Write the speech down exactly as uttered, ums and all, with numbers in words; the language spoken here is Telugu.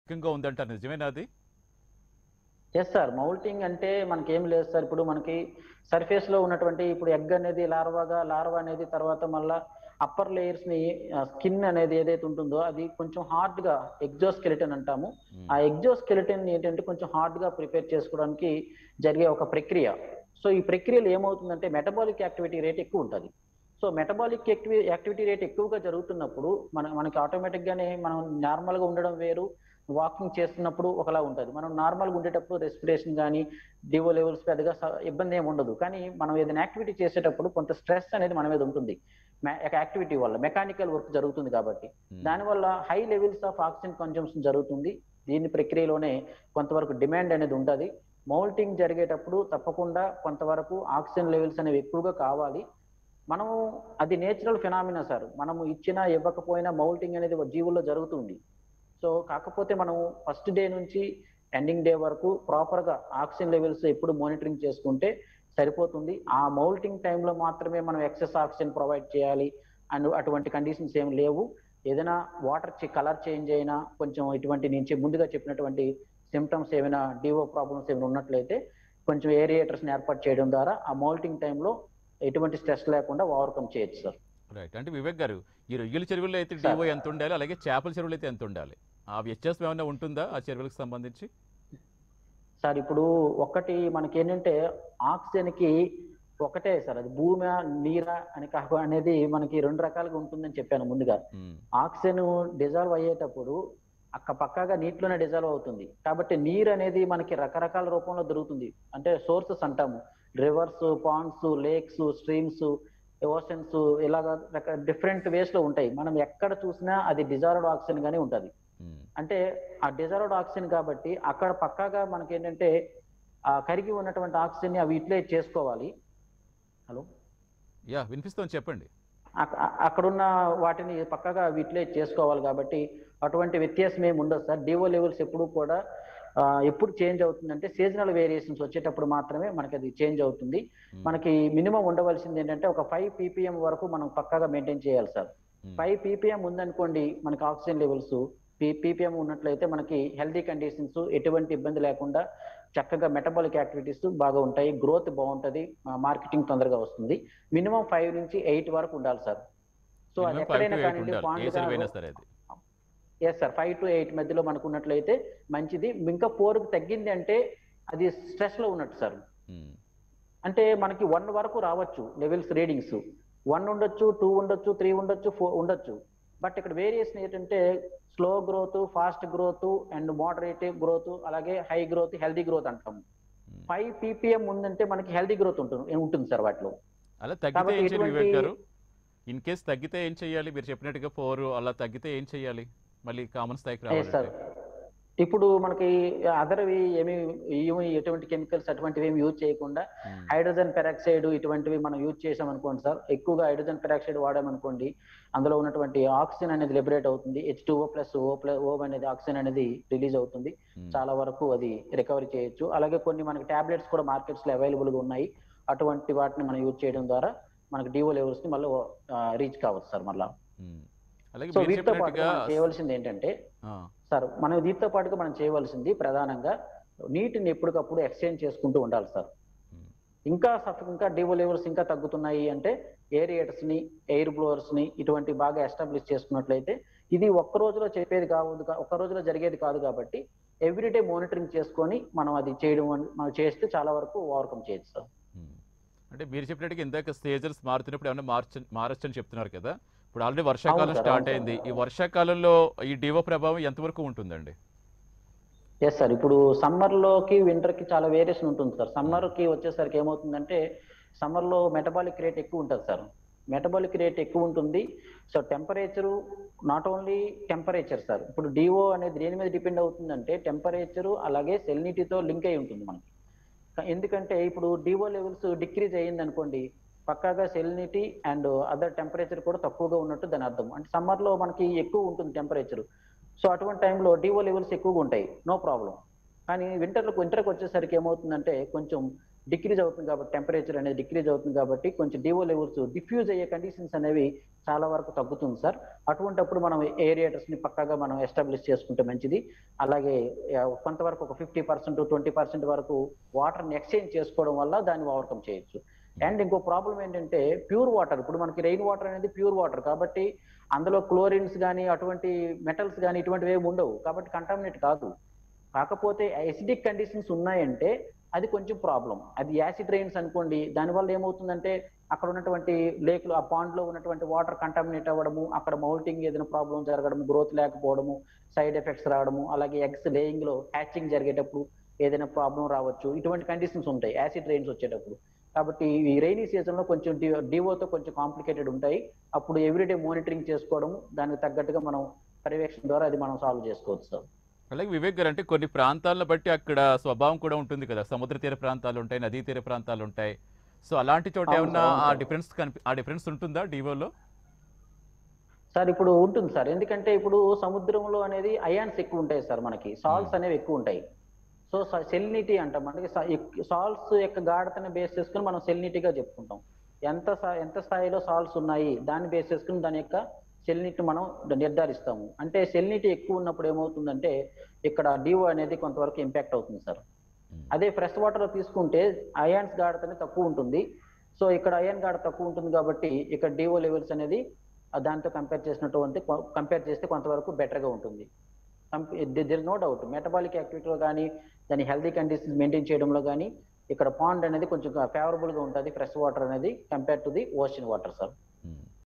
ముఖ్యంగా ఉందంటారు, నిజమేనా అది? ఎస్ సార్, మౌల్టింగ్ అంటే మనకి ఏం లేదు సార్. ఇప్పుడు మనకి సర్ఫేస్ లో ఉన్నటువంటి ఇప్పుడు ఎగ్ అనేది లార్వాగా, లార్వా అనేది తర్వాత మళ్ళా అప్పర్ లేయర్స్ ని స్కిన్ అనేది ఏదైతే ఉంటుందో అది కొంచెం హార్డ్ గా ఎగ్జోస్కెలిటన్ అంటాము. ఆ ఎగ్జోస్కెలిటన్ ఏంటంటే కొంచెం హార్డ్ గా ప్రిపేర్ చేసుకోవడానికి జరిగే ఒక ప్రక్రియ. సో ఈ ప్రక్రియలో ఏమవుతుందంటే మెటబాలిక్ యాక్టివిటీ రేట్ ఎక్కువ ఉంటుంది. సో మెటబాలిక్ యాక్టివి యాక్టివిటీ రేట్ ఎక్కువగా జరుగుతున్నప్పుడు మన మనకి ఆటోమేటిక్ గానే మనం నార్మల్ గా ఉండడం వేరు, వాకింగ్ చేస్తున్నప్పుడు ఒకలా ఉంటుంది. మనం నార్మల్గా ఉండేటప్పుడు రెస్పిరేషన్ కానీ డివో లెవెల్స్ పెద్దగా స- ఇబ్బంది ఏమి ఉండదు. కానీ మనం ఏదైనా యాక్టివిటీ చేసేటప్పుడు కొంత స్ట్రెస్ అనేది మన మీద ఉంటుంది. యాక్టివిటీ వల్ల మెకానికల్ వర్క్ జరుగుతుంది కాబట్టి దానివల్ల high levels of oxygen consumption జరుగుతుంది. దీని ప్రక్రియలోనే కొంతవరకు డిమాండ్ అనేది ఉంటుంది. మౌల్టింగ్ జరిగేటప్పుడు తప్పకుండా కొంతవరకు ఆక్సిజన్ లెవెల్స్ అనేవి ఎక్కువగా కావాలి. మనము అది నేచురల్ ఫినామినా సార్. మనము ఇచ్చినా ఇవ్వకపోయినా మౌల్టింగ్ అనేది ఒక జీవుల్లో జరుగుతుంది. సో కాకపోతే మనం ఫస్ట్ డే నుంచి ఎండింగ్ డే వరకు ప్రాపర్ గా ఆక్సిజన్ లెవెల్స్ ఎప్పుడు మానిటరింగ్ చేసుకుంటే సరిపోతుంది. ఆ మౌల్టింగ్ టైంలో మాత్రమే మనం ఎక్సెస్ ఆక్సిజన్ ప్రొవైడ్ చేయాలి అండ్ అటువంటి కండిషన్స్ ఏం లేవు. ఏదైనా వాటర్ కలర్ చేంజ్ అయినా కొంచెం ఇటువంటి నుంచి ముందుగా చెప్పినటువంటి సిమ్టమ్స్ ఏమైనా డివో ప్రాబ్లమ్స్ ఏమైనా ఉన్నట్లయితే కొంచెం ఏరియేటర్స్ ని ఏర్పాటు చేయడం ద్వారా ఆ మౌల్టింగ్ టైంలో ఎటువంటి స్ట్రెస్ లేకుండా ఓవర్కమ్ చేయొచ్చు సార్. రైట్. అంటే వివేక్ గారు, ఈ రొయ్యల చెరువుల్లో అయితే సార్ డివో ఎంత ఉండాలి, అలాగే చేపల చెరువులు అయితే ఎంత ఉండాలి? ఆ వ్యత్యాసం ఏమైనా ఉంటుందా ఆ చెరువులకు సంబంధించి? సార్ ఇప్పుడు ఒకటి మనకి ఏంటంటే ఆక్సిజన్ కి ఒకటే సార్, అది భూమి నీరా అని కాక అనేది మనకి రెండు రకాలుగా ఉంటుందని చెప్పాను ముందుగా. మ్మ్. ఆక్సిజన్ డిజాల్వ్ అయ్యేటప్పుడు అక్క పక్కాగా నీటిలోనే డిజాల్వ్ అవుతుంది. కాబట్టి నీరు అనేది మనకి రకరకాల రూపంలో దొరుకుతుంది. అంటే సోర్సెస్ అంటాము, rivers, ponds, lakes, streams, oceans, ఇలాగా రక డిఫరెంట్ వేస్ లో ఉంటాయి. మనం ఎక్కడ చూసినా అది డిజాల్వ్డ్ ఆక్సిజన్ గానే ఉంటుంది. మ్మ్. అంటే ఆ డిజాల్వ్డ్ ఆక్సిజన్ కాబట్టి అక్కడ పక్కాగా మనకి ఏంటంటే ఆ కరిగి ఉన్నటువంటి ఆక్సిజన్ ని అవి యూటిలైజ్ చేసుకోవాలి. హలో, యా, వినిపిస్తుంది, చెప్పండి. అక్క- అక్కడున్న వాటిని పక్కగా యూటిలైజ్ చేసుకోవాలి. కాబట్టి అటువంటి వ్యత్యాసం ఏమి ఉండదు సార్. డివో లెవెల్స్ ఎప్పుడు కూడా ఆ, ఎప్పుడు చేంజ్ అవుతుందంటే సీజనల్ వేరియేషన్స్ వచ్చేటప్పుడు మాత్రమే మనకి అది చేంజ్ అవుతుంది. మ్మ్. మనకి మినిమం ఉండవలసింది ఏంటంటే ఒక ఫైవ్ పీపీఎం వరకు మనం పక్కాగా మెయింటైన్ చేయాలి సార్. మ్మ్. ఫైవ్ పీపీఎం ఉందనుకోండి మనకి ఆక్సిజన్ లెవెల్స్, పీపీఎం ఉన్నట్లయితే మనకి హెల్దీ కండిషన్స్, ఎటువంటి ఇబ్బంది లేకుండా చక్కగా మెటబాలిక్ యాక్టివిటీస్ బాగా ఉంటాయి, గ్రోత్ బాగుంటుంది, మార్కెటింగ్ తొందరగా వస్తుంది. మినిమం ఫైవ్ నుంచి ఎయిట్ వరకు ఉండాలి సార్. సో అది మినిమం ఫైవ్ టు ఎక్కడైనా ఎయిట్ కానివ్వండి, ఉండాలి, ఏ పాండ్లు చెరువు అయినా సరే అది. Yes sir, five to eight మధ్యలో మనకు ఉన్నట్లయితే మంచిది. ఇంకా ఫోర్కి తగ్గింది అంటే అది స్ట్రెస్ లో ఉన్నట్టు సార్. మ్మ్. అంటే మనకి వన్ వరకు రావచ్చు లెవెల్స్ రీడింగ్స్, వన్ ఉండొచ్చు, టూ ఉండొచ్చు, త్రీ ఉండొచ్చు, ఫోర్ ఉండొచ్చు. బట్ ఇక్కడ వేరియేషన్ ఏంటంటే slow growth, fast growth and moderate growth, అలాగే హై గ్రోత్, హెల్దీ గ్రోత్ అంటాము. మ్మ్. ఫైవ్ పీపీఎం ఉందంటే మనకి హెల్దీ గ్రోత్ ఉంటుంది ఉంటుంది సార్ వాటిలో. అలా తగ్గితే కాబట్టి ఏం చేయాలి ఎటువంటి వివేక్ గారు? ఇన్ కేస్ తగ్గితే ఏం చేయాలి? మీరు చెప్పినట్టుగా ఫోర్ అలా తగ్గితే ఏం చేయాలి మళ్ళీ కామన్ స్థాయికి ఏ సార్, రావాలంటే? ఇప్పుడు మనకి అదర్వి ఏమి ఏమి ఎటువంటి కెమికల్స్ అటువంటివి ఏమి యూజ్ చేయకుండా మ్మ్. హైడ్రోజన్ పెరాక్సైడ్ ఇటువంటివి మనం యూజ్ చేసాం అనుకోండి సార్. ఎక్కువగా హైడ్రోజన్ పెరాక్సైడ్ వాడామనుకోండి, అందులో ఉన్నటువంటి ఆక్సిజన్ అనేది లిబరేట్ అవుతుంది. H two O plus O plus O అనేది ఆక్సిజన్ అనేది రిలీజ్ అవుతుంది. మ్మ్. చాలా వరకు అది రికవరీ చేయొచ్చు. అలాగే కొన్ని మనకి టాబ్లెట్స్ కూడా మార్కెట్స్ లో అవైలబుల్ గా ఉన్నాయి. అటువంటి వాటిని మనం యూజ్ చేయడం ద్వారా మనకి డివో లెవెల్స్ ని మళ్ళీ రీచ్ కావచ్చు సార్ మళ్ళా. మ్మ్. అలాగే సో మీరు వీటితో పాటుగా చెప్పినట్టుగా మనం చేయవలసింది ఏంటంటే ఆ, సార్, మనం దీంతో పాటుగా మనం చేయవలసింది ప్రధానంగా నీటిని ఎప్పటికప్పుడు ఎక్స్చేంజ్ చేసుకుంటూ ఉండాలి సార్. మ్మ్. ఇంకా సఫ్ ఇంకా డివో లెవెల్స్ ఇంకా తగ్గుతున్నాయి అంటే ఏరియేటర్స్ ని, ఎయిర్ బ్లోవర్స్ ని ఇటువంటి బాగా ఎస్టాబ్లిష్ చేసుకున్నట్లయితే, ఇది ఒక్క రోజులో చెప్పేది కాదు, ఒక్క రోజులో జరిగేది కాదు. కాబట్టి ఎవ్రీడే మానిటరింగ్ చేసుకొని మనం అది చేయడం అన్- మనం చేస్తే చాలా వరకు ఓవర్కమ్ చేయొచ్చు సార్. మ్మ్. అంటే మీరు చెప్పినట్టుగా ఇందాక స్టేజర్స్ మారుతున్నప్పుడు ఏమన్నా మార్చ మారచ్చని చెప్తున్నారు కదా. ఇప్పుడు ఆల్రెడీ అవును వర్షాకాలం సార్, స్టార్ట్ అవును అయింది. సార్. ఈ వర్షాకాలంలో ఈ డివో ప్రభావం ఎంతవరకు ఉంటుందండి? ఎస్ సార్, ఇప్పుడు సమ్మర్ లోకి వింటర్ కి చాలా వేరియేషన్ ఉంటుంది సార్. మ్మ్. సమ్మర్ కి వచ్చేసరికి ఏమవుతుందంటే సమ్మర్ లో మెటబాలిక్ రేట్ ఎక్కువ ఉంటుంది సార్. మెటబాలిక్ రేట్ ఎక్కువ ఉంటుంది. So temperature, not only temperature sir. ఇప్పుడు డిఓ అనేది దేని మీద డిపెండ్ అవుతుందంటే టెంపరేచరు అలాగే సెలినిటీతో లింక్ అయి ఉంటుంది మనకి. ఎందుకంటే ఇప్పుడు డిఓ లెవెల్స్ డిక్రీజ్ అయ్యింది అనుకోండి, పక్కాగా సెలినిటీ అండ్ అదర్ టెంపరేచర్ కూడా తక్కువగా ఉన్నట్టు దాని అర్థం. అంటే సమ్మర్ లో మనకి ఎక్కువ ఉంటుంది టెంపరేచర్. సో అటువంటి టైంలో డిఓ లెవెల్స్ ఎక్కువగా ఉంటాయి, నో ప్రాబ్లం. కానీ వింటర్ వింటర్కి వచ్చేసరికి ఏమవుతుందంటే కొంచెం డిక్రీజ్ అవుతుంది కాబట్టి, టెంపరేచర్ అనేది డిక్రీజ్ అవుతుంది కాబట్టి కొంచెం డివో లెవెల్స్ డిఫ్యూజ్ అయ్యే కండిషన్స్ అనేవి చాలా వరకు తగ్గుతుంది సార్. అటువంటప్పుడు మనం ఏరియేటర్స్ ని పక్కాగా మనం ఎస్టాబ్లిష్ చేసుకుంటే మంచిది. అలాగే ఆ, కొంతవరకు ఒక ఫిఫ్టీ పర్సెంట్ ట్వంటీ పర్సెంట్ వరకు వాటర్ని ఎక్స్చేంజ్ చేసుకోవడం వల్ల దాన్ని ఓవర్కమ్ చేయొచ్చు. అండ్ ఇంకో ప్రాబ్లం ఏంటంటే ప్యూర్ వాటర్, ఇప్పుడు మనకి రెయిన్ వాటర్ అనేది ప్యూర్ వాటర్ కాబట్టి అందులో క్లోరిన్స్ కానీ అటువంటి మెటల్స్ కానీ ఇటువంటివి ఏమి ఉండవు కాబట్టి కంటామినేట్ కాదు. కాకపోతే ఎసిడిక్ కండిషన్స్ ఉన్నాయంటే అది కొంచెం ప్రాబ్లం. అది యాసిడ్ రెయిన్స్ అనుకోండి, దానివల్ల ఏమవుతుందంటే అక్కడ ఉన్నటువంటి లేక్లో ఆ పాండ్ లో ఉన్నటువంటి వాటర్ కంటామినేట్ అవ్వడము, అక్కడ మౌల్టింగ్ ఏదైనా ప్రాబ్లం జరగడము, గ్రోత్ లేకపోవడము, సైడ్ ఎఫెక్ట్స్ రావడము, అలాగే ఎగ్స్ లేయింగ్ లో హ్యాచింగ్ జరిగేటప్పుడు ఏదైనా ప్రాబ్లం రావచ్చు. ఇటువంటి కండిషన్స్ ఉంటాయి యాసిడ్ రెయిన్స్ వచ్చేటప్పుడు. కాబట్టి ఈ రైనీ సీజన్ లో కొంచెం డివోతో కొంచెం కాంప్లికేటెడ్ ఉంటాయి. అప్పుడు ఎవ్రీడే మానిటరింగ్ చేసుకోవడం, దానికి తగ్గట్టుగా మనం పర్యవేక్షణ ద్వారా అది మనం సాల్వ్ చేసుకోవచ్చు సార్. అలాగే వివేక్ గారు, అంటే కొన్ని ప్రాంతాలను బట్టి అక్కడ స్వభావం కూడా ఉంటుంది కదా, సముద్ర తీర ప్రాంతాలు ఉంటాయి, నదీ తీర ప్రాంతాలు ఉంటాయి. సో అలాంటి చోట అవును ఏమన్నా సార్, అవును ఆ సార్. డిఫరెన్స్ కనిపి ఆ డిఫరెన్స్ ఉంటుందా డివోలో? సార్ ఇప్పుడు ఉంటుంది సార్, ఎందుకంటే ఇప్పుడు సముద్రంలో అనేది అయాన్స్ ఎక్కువ ఉంటాయి సార్, మనకి సాల్ట్స్ అనేవి ఎక్కువ ఉంటాయి. సో సెలినిటీ అంటాం, మనకి సాల్ట్స్ యొక్క గాఢతని బేస్ చేసుకుని మనం సెలినిటీగా చెప్పుకుంటాం. ఎంత సా- ఎంత స్థాయిలో సాల్ట్స్ ఉన్నాయి దాన్ని బేస్ చేసుకుని దాని యొక్క సెలినిటీ మనం నిర్ధారిస్తాము. అంటే సెలినిటీ ఎక్కువ ఉన్నప్పుడు ఏమవుతుందంటే ఇక్కడ డివో అనేది కొంతవరకు ఇంపాక్ట్ అవుతుంది సార్. అదే ఫ్రెష్ వాటర్ లో తీసుకుంటే అయాన్స్ గాఢత అనేది తక్కువ ఉంటుంది. సో ఇక్కడ అయాన్ గాఢత తక్కువ ఉంటుంది కాబట్టి ఇక్కడ డివో లెవెల్స్ అనేది ఆ దాంతో కంపేర్ చేసినటువంటి కంపేర్ చేస్తే కొంతవరకు బెటర్ గా ఉంటుంది. దిర్ నో డౌట్ మెటబాలిక్ యాక్టివిటీలో కానీ దాని హెల్తీ కండిషన్స్ మెయింటైన్ చేయడంలో కానీ ఇక్కడ పాండ్ అనేది కొంచెం ఫేవరబుల్ గా ఉంటుంది ఫ్రెష్ వాటర్ అనేది compare to the ocean water sir.